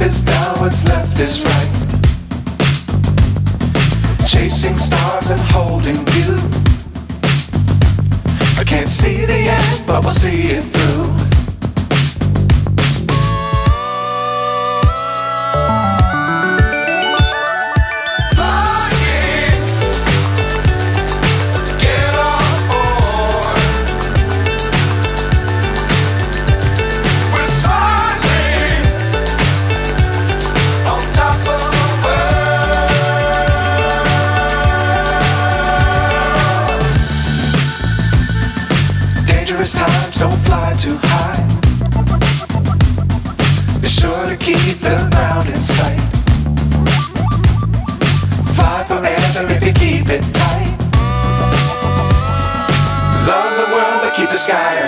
is down, what's left is right. Chasing stars and holding you. I can't see the end, but we'll see it through. Dangerous times, don't fly too high. Be sure to keep the ground in sight. Fly forever if you keep it tight. Love the world, but keep the sky